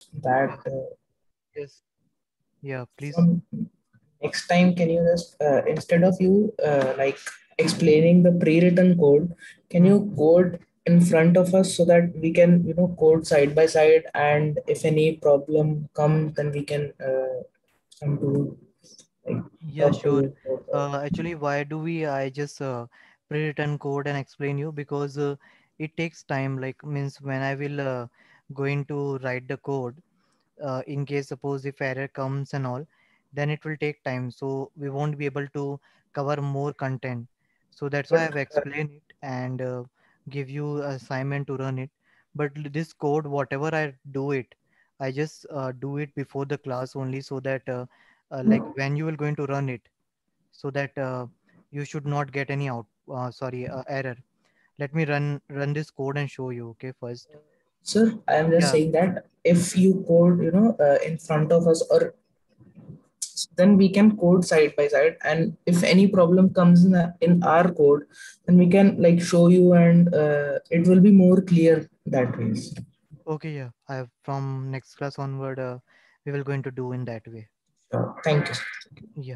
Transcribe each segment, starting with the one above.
that Yes. Yeah, please. from next time, can you just instead of you like explaining the pre-written code, can Hmm. you code in front of us so that we can code side by side, and if any problem comes, then we can come to like Yeah, talk to sure. you about that. Actually, why do I just pre-written code and explain you? Because it takes time. Like means when I will going to write the code, in case suppose if error comes and all, then it will take time. So we won't be able to cover more content. So that's why But I've explained it and give you assignment to run it. But this code, whatever I do it, I just do it before the class only, so that like when you will going to run it, so that you should not get any sorry, error. Let me run this code and show you. Okay, first. sir, I am just Yeah. saying that if you code in front of us, or then we can code side by side, and if any problem comes in our code, then we can like show you, and it will be more clear that ways. Okay, yeah. I have from next class onward, we will going to do in that way. Thank you. Yeah.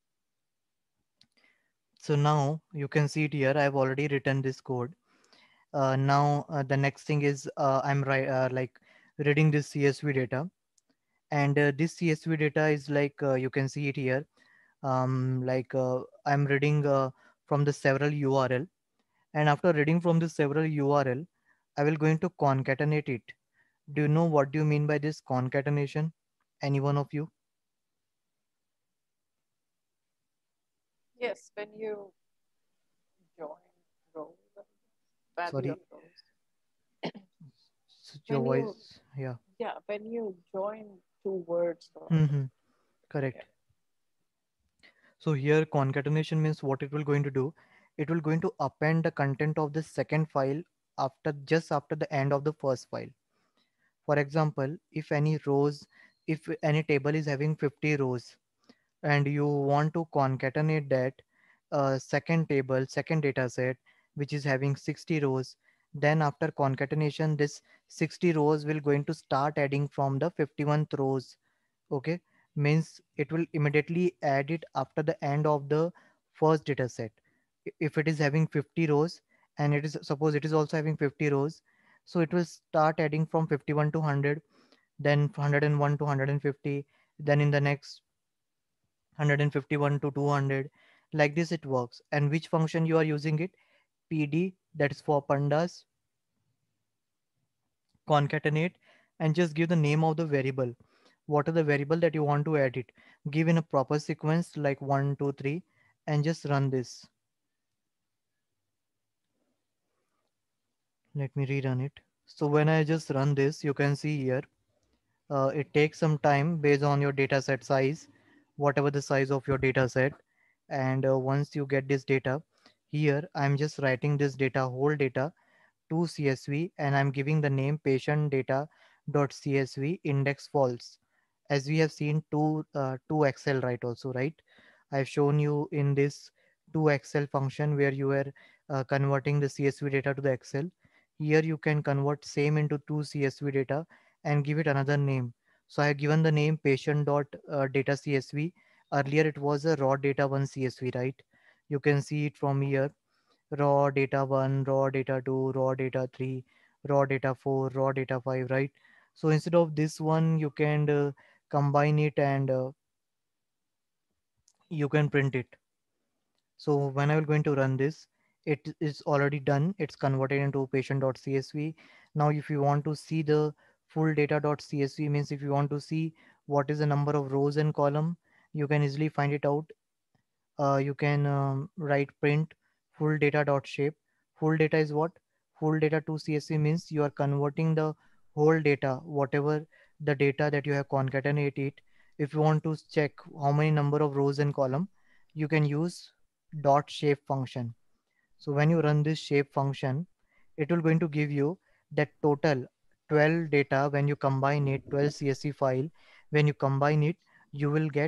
So now you can see it here. I've already written this code. Now the next thing is like reading this CSV data, and this CSV data is like you can see it here. Like I'm reading from the several URL, and after reading from the several URL, I will going to concatenate it. Do you know what do you mean by this concatenation? Any one of you? Yes, when you join rows, family Sorry, of rows. your When you, voice. Yeah. yeah, when you join two words or Mm-hmm. yeah. Correct. So here concatenation means what it will going to do. It will going to append the content of the second file after just after the end of the first file. For example, if any table is having 50 rows and you want to concatenate that second data set which is having 60 rows, then after concatenation this 60 rows will going to start adding from the 51st rows. Okay, means it will immediately add it after the end of the first data set. If it is having 50 rows and it is suppose it is also having 50 rows, so it will start adding from 51 to 100, then 101 to 150, then in the next 151 to 200. Like this it works. And which function you are using it? PD, that is for pandas, concatenate, and just give the name of the variable. What are the variable that you want to add it? Give in a proper sequence like 1 2 3, and just run this. Let me rerun it. So when I just run this, you can see here, it takes some time based on your data set size, whatever the size of your data set. And once you get this data, here I'm just writing this data, whole data, to CSV, and I'm giving the name patient data dot CSV index false. As we have seen two Excel, right? Also, right? I've shown you in this two Excel function where you were converting the CSV data to the Excel. Here you can convert same into two CSV data and give it another name. So I have given the name patient dot data CSV. Earlier it was a raw data one CSV, right? You can see it from here: raw data 1, raw data 2, raw data 3, raw data 4, raw data 5, right? So instead of this one, you can combine it and you can print it. So when I will going to run this, it is already done. It's converted into patient.csv. Now, if you want to see the full data.csv, means if you want to see what is the number of rows and column, you can easily find it out. You can write print full data dot shape. Full data is what? Full data to CSV means you are converting the whole data, whatever the data that you have concatenated. If you want to check how many number of rows and column, you can use dot shape function. So when you run this shape function, it will going to give you that total 12 data. When you combine it, 12 CSV file, when you combine it, you will get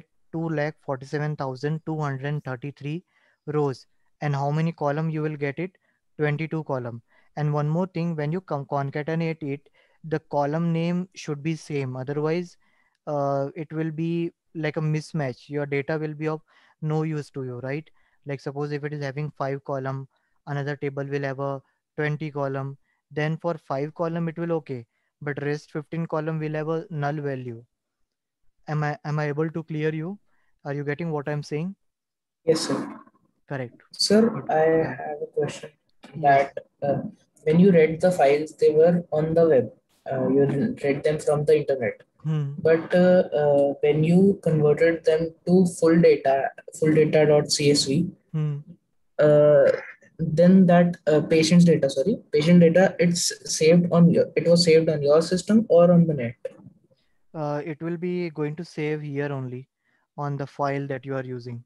2,47,233 rows. And how many column you will get it? 22 column. And one more thing, when you concatenate it, the column name should be same, otherwise it will be like a mismatch. Your data will be of no use to you, right? Like suppose if it is having 5 column, another table will have a 20 column, then for 5 column it will okay, but rest 15 column will have a null value. Am I able to clear you? Are you getting what I'm saying? Yes, sir. Correct. Sir, Good. I Yeah. have a question Yes. that when you read the files, they were on the web. You read them from the internet. Hmm. But when you converted them to full data.csv, Hmm. uh, then that patient data, it was saved on your system or on the net. It will be going to save here only on the file that you are using.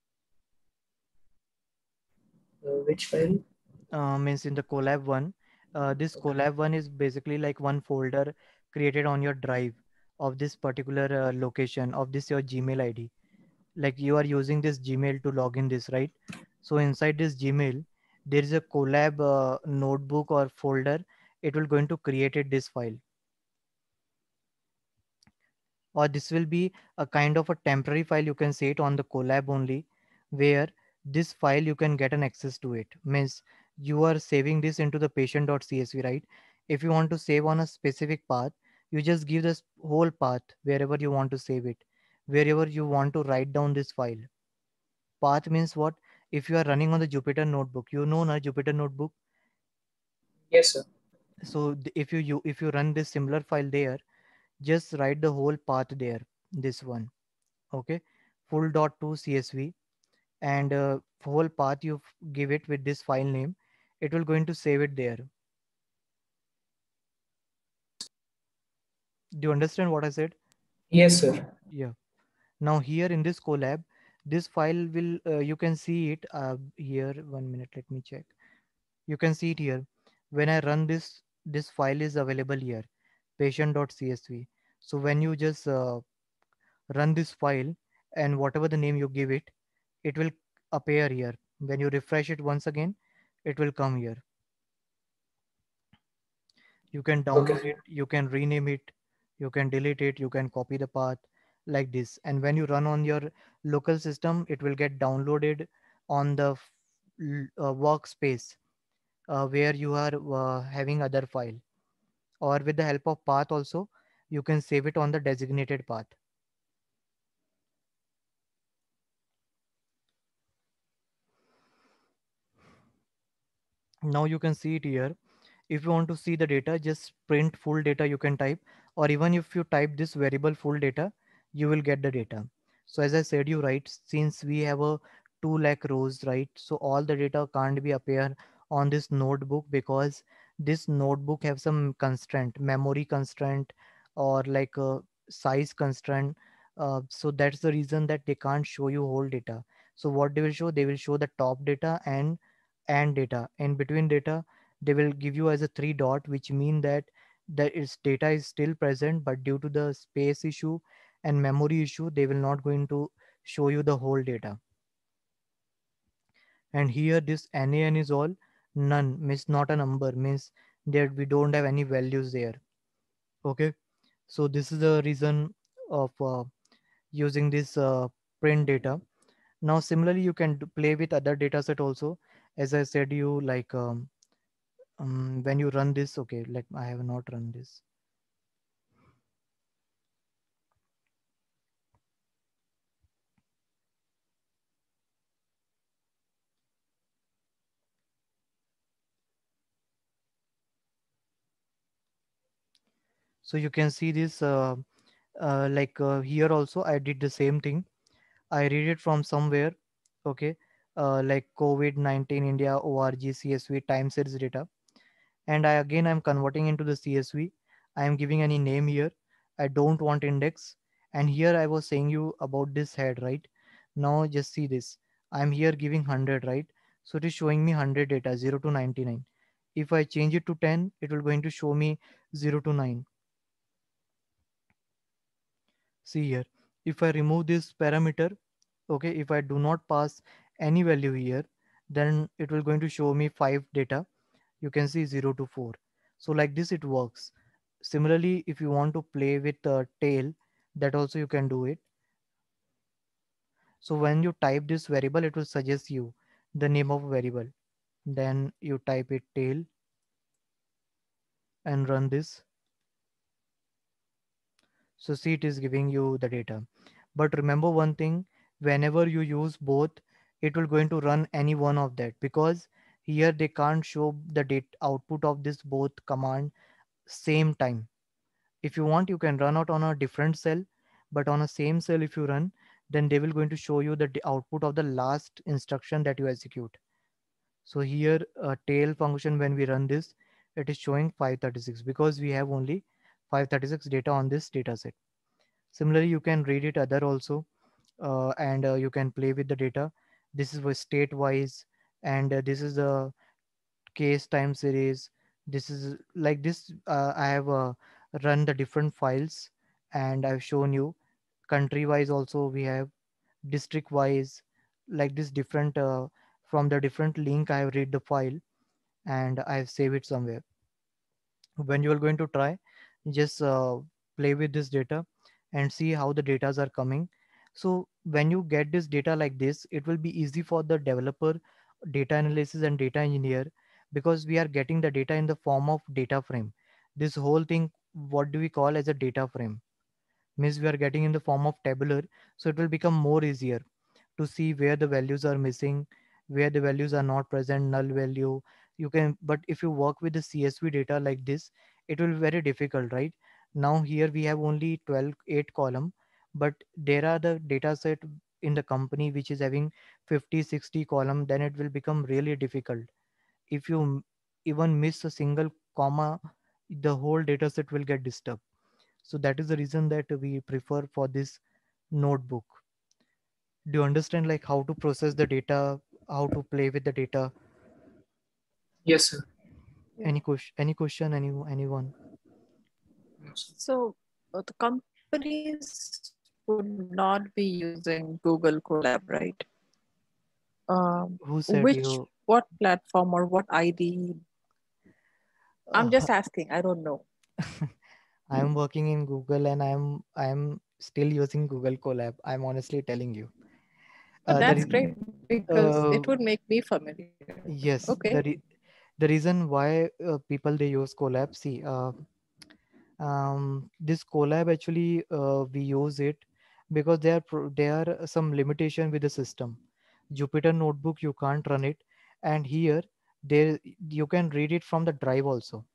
Which file? Means in the collab one. This Okay. collab one is basically like one folder created on your drive of this particular location of this your Gmail ID. Like you are using this Gmail to log in this, right? So inside this Gmail, there is a collab notebook or folder. It will going to create it this file, or this will be a kind of a temporary file, you can say it on the collab only, where this file you can get an access to it. Means you are saving this into the patient.csv, right? If you want to save on a specific path, you just give this whole path wherever you want to save it, wherever you want to write down this file. Path means what? If you are running on the Jupyter notebook, you know na Jupyter notebook. Yes, sir. So if you run this similar file there, just write the whole path there, this one. Okay, full dot to csv, and whole path you give it with this file name, it will going to save it there. Do you understand what I said? Yes, sir. Yeah. Now here in this collab, this file will you can see it here. 1 minute, let me check. You can see it here. When I run this file is available here, patient.csv. So when you just run this file, and whatever the name you give it, it will appear here. When you refresh it once again, it will come here. You can download Okay. it, you can rename it, you can delete it, you can copy the path, like this. And when you run on your local system, it will get downloaded on the workspace where you are having other file, or with the help of path also, you can save it on the designated path. Now you can see it here. If you want to see the data, just print full data you can type, or even if you type this variable full data, you will get the data. So as I said you, right, since we have a 2 lakh rows, right, so all the data can't be appear on this notebook, because this notebook have some constraint, memory constraint, or like a size constraint. So that's the reason that they can't show you whole data. So what they will show, they will show the top data and data. In between data, they will give you as a 3 dot, which mean that its data is still present, but due to the space issue and memory issue, they will not going to show you the whole data. And here this nan is all none, means not a number, means that we don't have any values there. Okay, so this is the reason of using this print data. Now similarly you can play with other data set also. As I said you, like when you run this, okay, like I have not run this. So you can see this here also I did the same thing. I read it from somewhere. Okay, like COVID-19 India org CSV time series data, and I'm converting into the CSV. I am giving any name here. I don't want index. And here I was saying you about this head, right? Now just see this. I'm here giving 100, right? So it is showing me 100 data, 0 to 99. If I change it to 10, it will going to show me 0 to 9. See here, if I remove this parameter, okay, if I do not pass any value here, then it will going to show me 5 data. You can see 0 to 4. So like this it works. Similarly, if you want to play with the tail, that also you can do it. So when you type this variable, it will suggest you the name of a variable. Then you type it tail and run this. So see, it is giving you the data. But remember one thing, whenever you use both, it will going to run any one of that, because here they can't show the data output of this both command same time. If you want, you can run out on a different cell, but on a same cell if you run, then they will going to show you the output of the last instruction that you execute. So here tail function, when we run this, it is showing 536 because we have only 536 data on this data set. Similarly, you can read it other also, and you can play with the data. This is for state wise, and this is the case time series. This is like this. I have run the different files, and I've shown you country wise also. We have district wise, like this different from the different link. I have read the file and I've saved it somewhere. When you are going to try, just play with this data and see how the datas are coming. So when you get this data like this, it will be easy for the developer, data analysis and data engineer, because we are getting the data in the form of data frame. This whole thing, what do we call as a data frame, means we are getting in the form of tabular. So it will become more easier to see where the values are missing, where the values are not present, null value. You can, but if you work with the CSV data like this, it will be very difficult, right? Now here we have only 12, 8 column, but there are the data set in the company which is having 50, 60 column, then it will become really difficult. If you even miss a single comma, the whole data set will get disturbed. So that is the reason that we prefer for this notebook. Do you understand like how to process the data, how to play with the data? Yes, sir. Any question, anyone? So the companies would not be using Google Colab, right? Who said you? What platform or what ID? I'm just asking. I don't know. I am working in Google and I'm still using Google Colab. I'm honestly telling you. But The that's great because uh, it would make me familiar. yes, Okay. the reason why people they use Colab. See, this Colab actually we use it because there are some limitation with the system. Jupyter Notebook you can't run it, and here there you can read it from the drive also.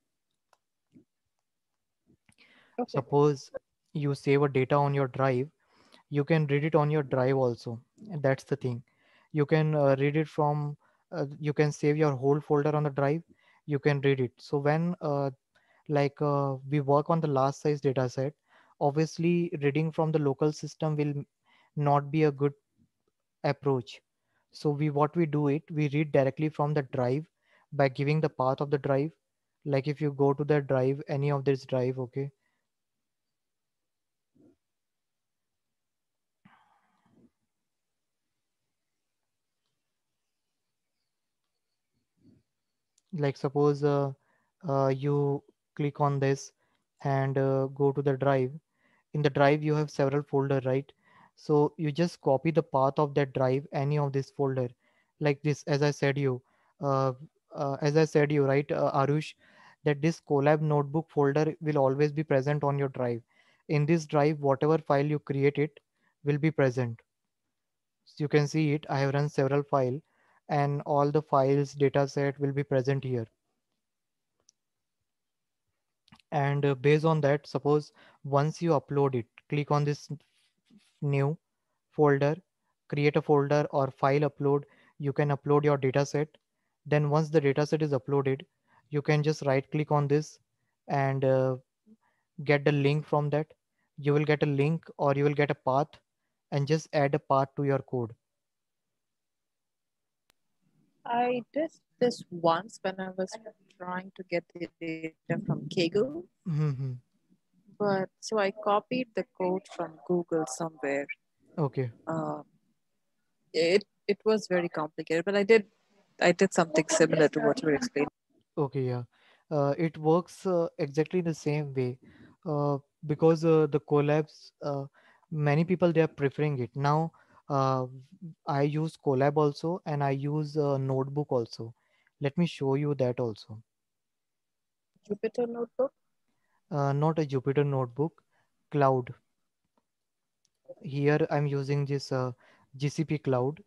Okay. Suppose you save a data on your drive, you can read it on your drive also. And that's the thing. You can read it from. You can save your whole folder on the drive. You can read it. So when we work on the last size data set, obviously reading from the local system will not be a good approach. So what we do it, we read directly from the drive by giving the path of the drive. Like if you go to the drive, any of this drive, okay, like suppose you click on this and go to the drive. In the drive you have several folder, right? So you just copy the path of that drive, any of this folder, like this, as I said you, uh, right, Arush, that this Colab notebook folder will always be present on your drive. In this drive, whatever file you create it will be present. So you can see it, I have run several file, and all the files data set will be present here. And based on that, suppose once you upload it, click on this new folder, create a folder or file upload. You can upload your data set. Then once the data set is uploaded, you can just right click on this and get the link from that. You will get a link or you will get a path, and just add a path to your code. I did this once when I was trying to get the data from Kaggle, Hmm. but so I copied the code from Google somewhere. Okay. Uh, it was very complicated, but I did something similar to what you were explaining. Okay, yeah. It works exactly the same way, uh, because the collabs, many people they are preferring it now. uh, I use collab also, and I use notebook also. Let me show you that also. Jupyter Notebook. Not a Jupyter notebook, cloud. Here I'm using this GCP cloud.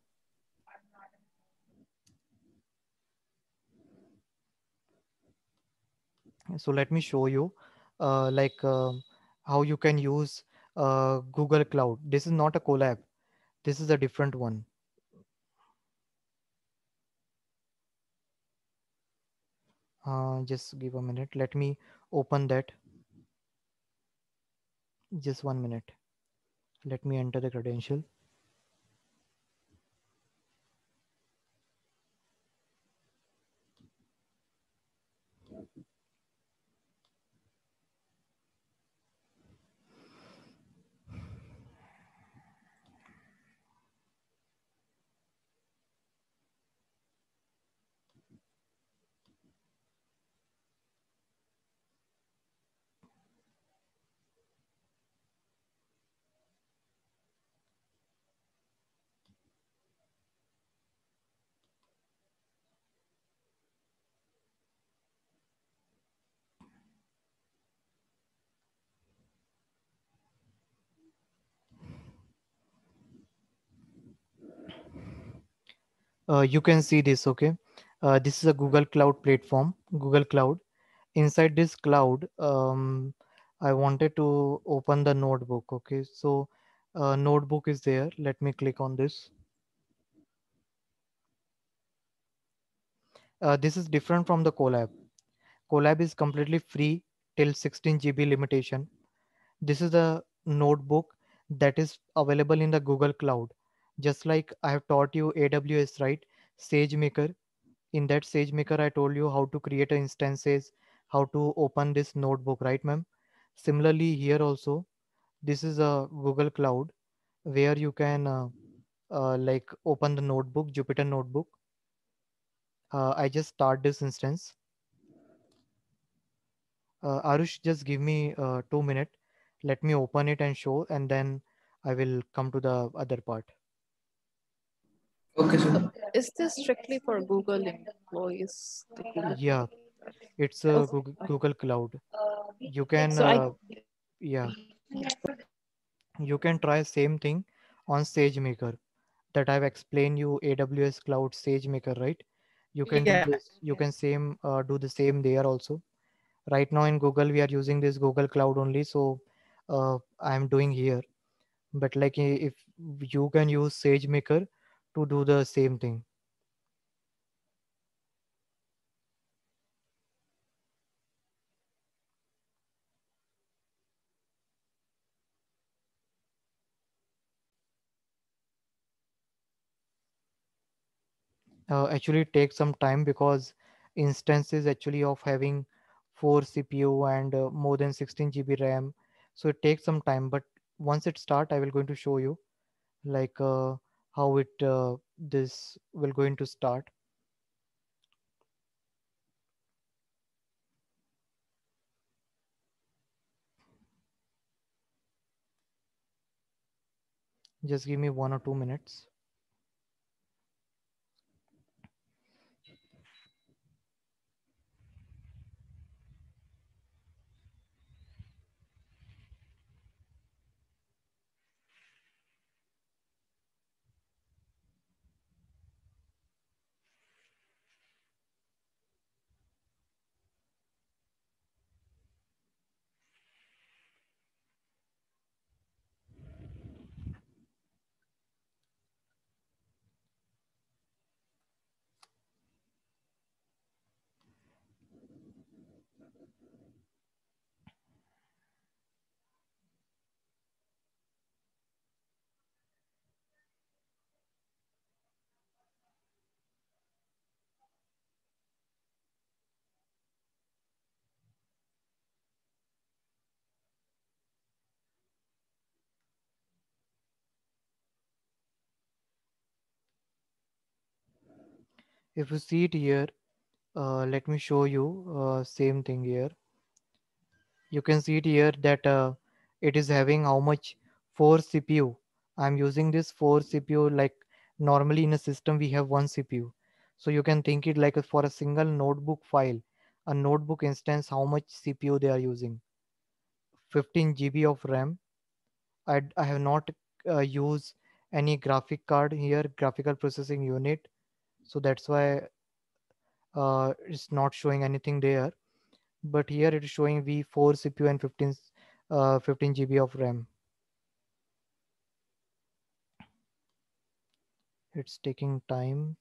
So let me show you, how you can use Google Cloud. This is not a collab, this is a different one. Just give a minute, let me open that. Just 1 minute, let me enter the credential. You can see this, okay. This is a Google Cloud platform, Google Cloud. Inside this cloud, I wanted to open the notebook, okay. So notebook is there, let me click on this. This is different from the collab. Collab is completely free till 16 GB limitation. This is the notebook that is available in the Google Cloud. Just like I have taught you AWS, right? SageMaker. In that SageMaker, I told you how to create instances, how to open this notebook, right, ma'am? Similarly, here also, this is a Google Cloud where you can like open the notebook, Jupyter notebook. I just start this instance. Arush, just give me 2 minutes. Let me open it and show, and then I will come to the other part. Okay, sir. Is this strictly for Google employees? The Google. Yeah, it's a Google Cloud. You can, So I yeah, you can try same thing on SageMaker that I've explained you, AWS Cloud SageMaker, right? You can do yeah. this. You can same do the same there also. Right now in Google, we are using this Google Cloud only, so I'm doing here. But like if you can use SageMaker to do the same thing. Actually it takes some time because instances actually of having 4 CPU and more than 16 GB RAM, so it takes some time. But once it start, I will going to show you like how it this will going to start. Just give me 1 or 2 minutes. If you see it here, Let me show you same thing here. You can see it here that it is having how much 4 CPU. I'm using this 4 CPU like normally in a system we have one CPU. So you can think it like for a single notebook file, a notebook instance, how much CPU they are using. 15 GB of RAM. I have not used any graphic card here, graphical processing unit. So that's why it's not showing anything there. But here it is showing V4 CPU and 15 GB of RAM. It's taking time.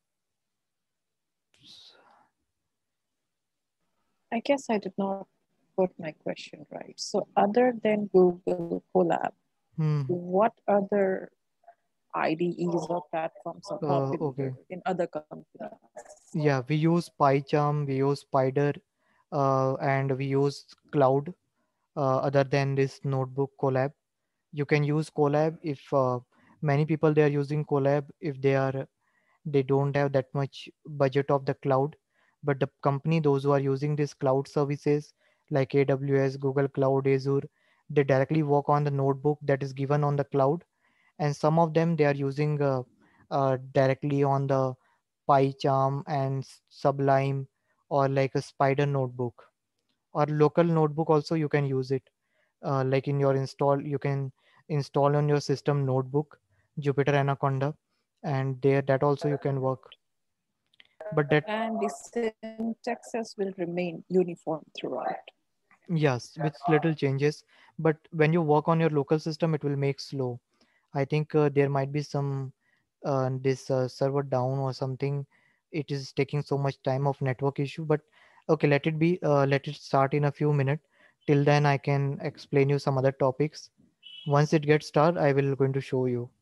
I guess I did not put my question right. So, other than Google Colab, Hmm. what other IDEs or platforms are Okay. popular in other companies? Yeah, we use PyCharm, we use Spider, and we use Cloud. Other than this notebook Colab, you can use Colab if many people they are using Colab if they don't have that much budget of the cloud. But the company those who are using these cloud services like AWS, Google Cloud, Azure, they directly work on the notebook that is given on the cloud, and some of them they are using directly on the PyCharm and Sublime, or like a Spider notebook or local notebook also you can use it. Like in your install you can install on your system notebook Jupyter Anaconda, and there that also you can work. But that, And the syntaxes will remain uniform throughout. yes, with little changes, but when you work on your local system it will make slow. I think there might be some this server down or something. It is taking so much time of network issue, but okay, let it be. Let it start in a few minutes. Till then, I can explain you some other topics. Once it gets started, I will going to show you.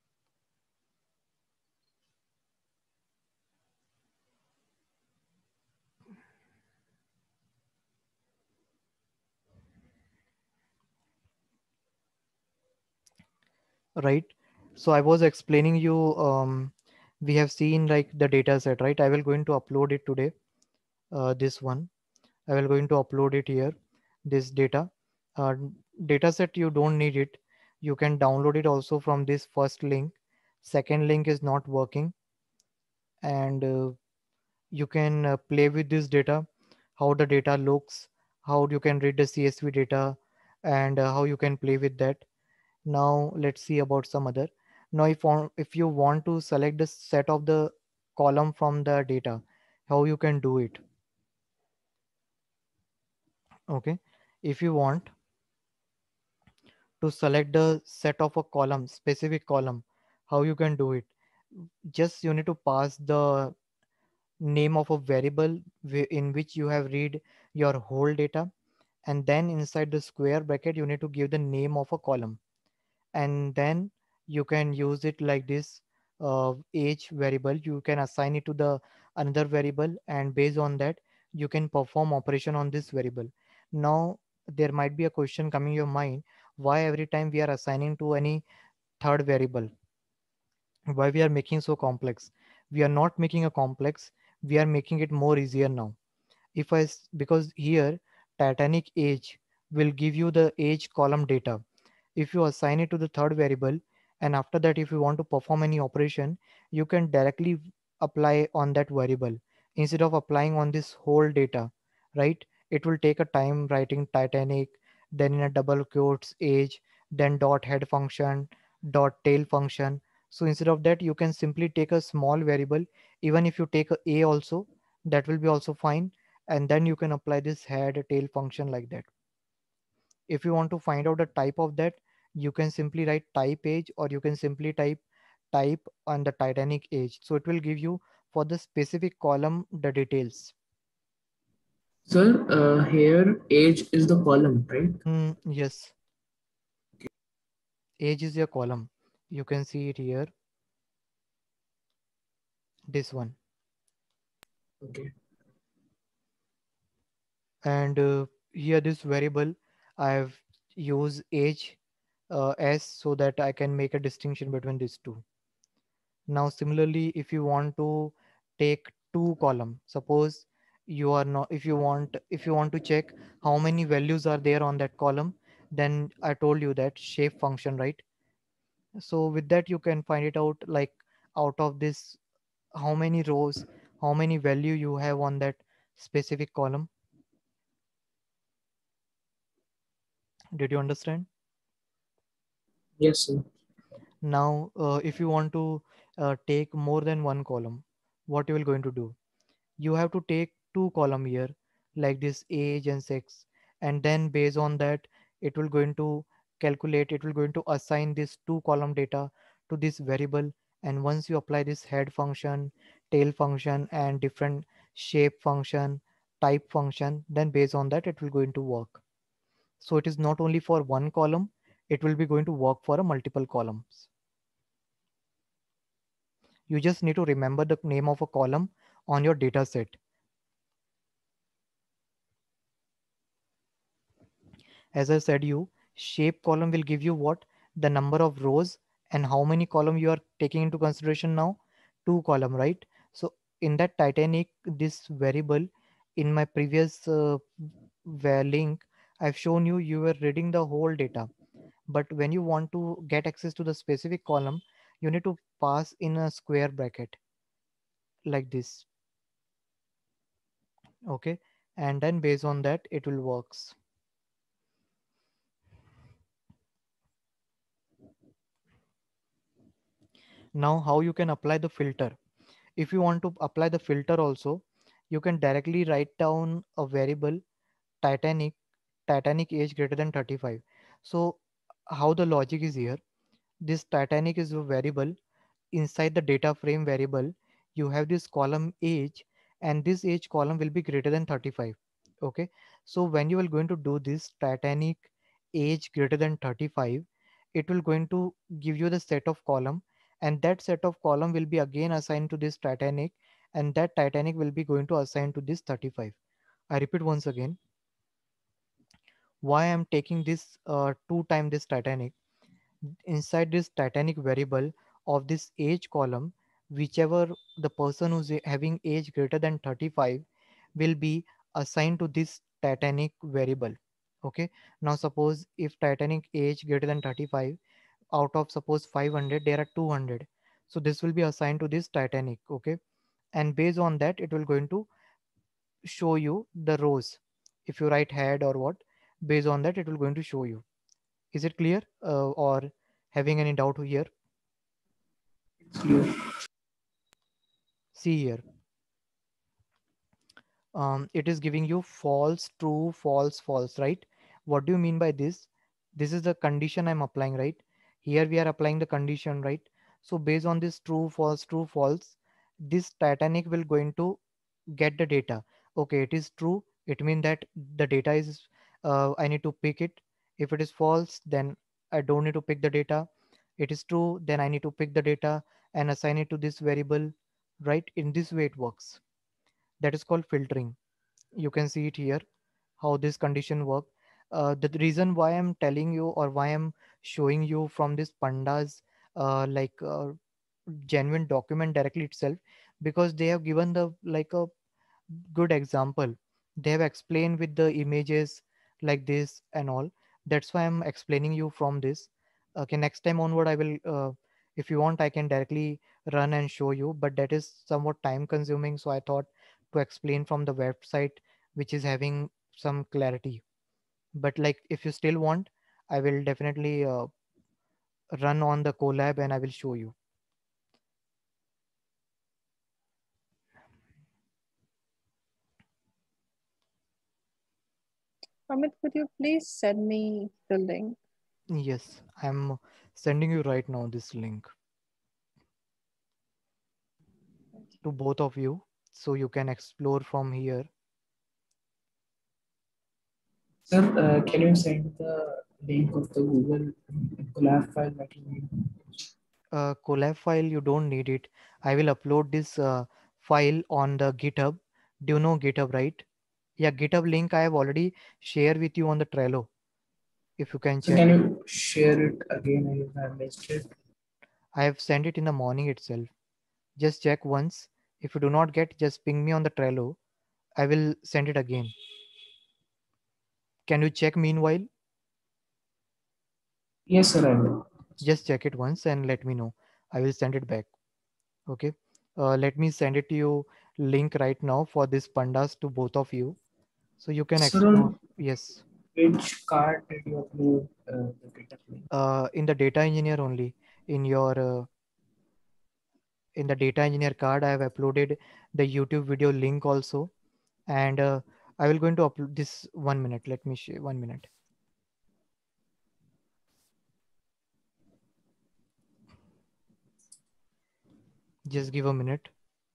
Right. So I was explaining you. We have seen like the data set, right? I will going to upload it today. This one. I will going to upload it here. This data. Uh, Data set you don't need it. You can download it also from this first link. Second link is not working, and you can play with this data, how the data looks, how you can read the CSV data, and how you can play with that. Now let's see about some other. Now if you want to select the set of the column from the data, how you can do it. Okay, if you want to select the set of a column, specific column, how you can do it. Just you need to pass the name of a variable in which you have read your whole data, and then inside the square bracket you need to give the name of a column, and then you can use it like this. Age variable you can assign it to the another variable, and based on that you can perform operation on this variable. Now there might be a question coming your mind, why every time we are assigning to any third variable, why we are making so complex? We are not making a complex, we are making it more easier now. Because here Titanic age will give you the age column data. If you assign it to the third variable, and after that if you want to perform any operation, you can directly apply on that variable instead of applying on this whole data, right? It will take a time writing Titanic, then in a double quotes age, then dot head function, dot tail function. So instead of that you can simply take a small variable. Even if you take a also, that will be also fine, and then you can apply this head tail function like that. If you want to find out the type of that, you can simply write type age, or you can simply type on the Titanic age, so it will give you for the specific column the details. Sir, here age is the column, right? Yes, age is your column. You can see it here, this one. Okay. And here this variable I have used age as so that I can make a distinction between these two. Now similarly if you want to take two column, suppose you are not, if you want to check how many values are there on that column, then I told you that shape function, right? So with that you can find it out, like out of this how many rows, how many value you have on that specific column. Did you understand? Yes, sir. Now if you want to take more than one column, what you will going to do, you have to take two column here, like this age and sex, and then based on that it will going to calculate, it will going to assign this two column data to this variable. And once you apply this head function, tail function, and different shape function, type function, then based on that it will going to work. So it is not only for one column, it will be going to work for a multiple columns. You just need to remember the name of a column on your data set. As I said you, shape column will give you what? The number of rows, and how many column you are taking into consideration now? Two column, right? So in that Titanic, this variable, in my previous link, I've shown you, you were reading the whole data. But when you want to get access to the specific column, you need to pass in a square bracket like this. Okay. And then based on that, it will works. Now how you can apply the filter? If you want to apply the filter also, you can directly write down a variable Titanic, Titanic age greater than 35. So how the logic is here, this Titanic is a variable. Inside the data frame variable, you have this column age, and this age column will be greater than 35. Okay. So when you are going to do this Titanic age greater than 35, it will going to give you the set of column, and that set of column will be again assigned to this Titanic, and that Titanic will be going to assign to this 35. I repeat once again, why I'm taking this two time this Titanic. Inside this Titanic variable of this age column, whichever the person who's having age greater than 35 will be assigned to this Titanic variable. Okay. Now suppose if Titanic age greater than 35, out of suppose 500 there are 200, so this will be assigned to this Titanic. Okay. And based on that it will going to show you the rows. If you write head or what, based on that it will going to show you. Is it clear, or having any doubt here? It's clear. See here, it is giving you false, true, false, false, right? What do you mean by this? This is the condition I'm applying, right? Here we are applying the condition, right? So based on this true, false, this Titanic will going to get the data. Okay, it is true. It means that the data is, I need to pick it. If it is false, then I don't need to pick the data. It is true, then I need to pick the data and assign it to this variable, right? In this way it works. That is called filtering. You can see it here how this condition work. The reason why I'm telling you, or why I'm showing you from this pandas like genuine document directly itself, because they have given the like a good example. They have explained with the images like this and all. That's why I'm explaining you from this. Okay, next time onward I will if you want I can directly run and show you, but that is somewhat time consuming, so I thought to explain from the website which is having some clarity. But like if you still want, I will definitely run on the Colab and I will show you. Amit, could you please send me the link? Yes, I'm sending you right now this link to both of you so you can explore from here. Sir, can you send the link of the Google collab file that you made? Collab file, you don't need it. I will upload this file on the GitHub. Do you know GitHub, right? Yeah, GitHub link I have already shared with you on the Trello. If you can So check, can you share it again? I have missed it. I have sent it in the morning itself. Just check once. If you do not get, just ping me on the Trello. I will send it again. Can you check meanwhile? Yes, sir, I will. Just check it once and let me know. I will send it back. Okay. Let me send it to you link right now for this pandas to both of you. So you can Sir, explore. on Yes. which card did you upload the data plane? In the data engineer only. In your in the data engineer card, I have uploaded the YouTube video link also. And I will going to upload this 1 minute. Let me share 1 minute. Just give a minute.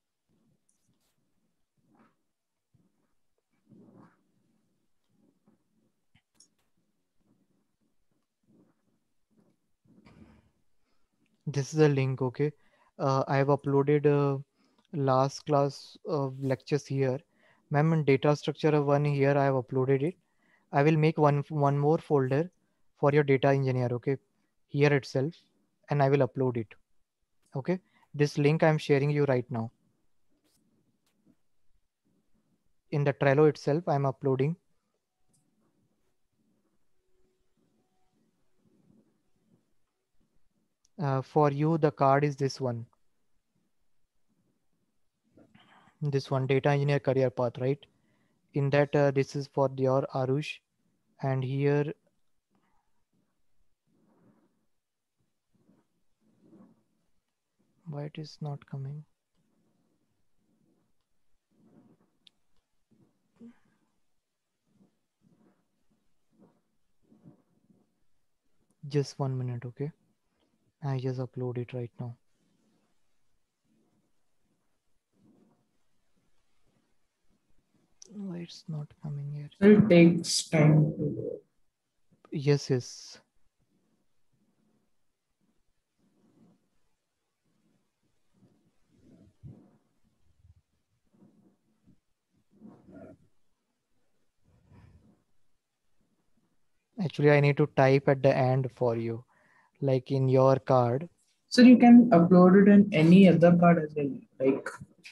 This is a link. Okay. I have uploaded last class lectures here. Ma'am, in data structure one here, I have uploaded it. I will make one more folder for your data engineer. Okay. Here itself. And I will upload it. Okay. This link I'm sharing you right now. In the Trello itself, I'm uploading. For you, the card is this one. This one, data engineer career path, right? In that, this is for your Arush. And here, why it is not coming? Just 1 minute, okay? I just upload it right now. Why it's not coming here? It takes time to go. Yes, yes. Actually, I need to type at the end for you, like in your card. So you can upload it in any other card as well. Like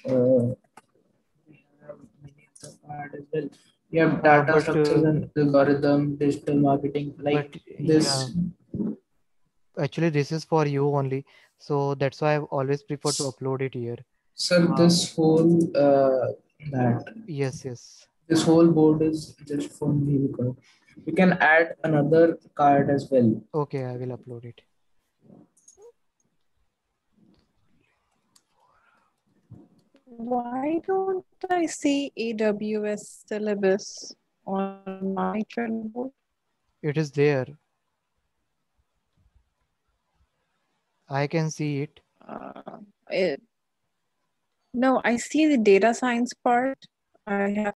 we have many other card as well. You have data structures and algorithm, digital marketing, like Yeah, this. actually this is for you only. So that's why I've always preferred to upload it here. So this whole that Yes, yes. this whole board is just for me because we can add another card as well. Okay, I will upload it. Why don't I see AWS syllabus on my Trello board? It is there. I can see it. No, I see the data science part. I have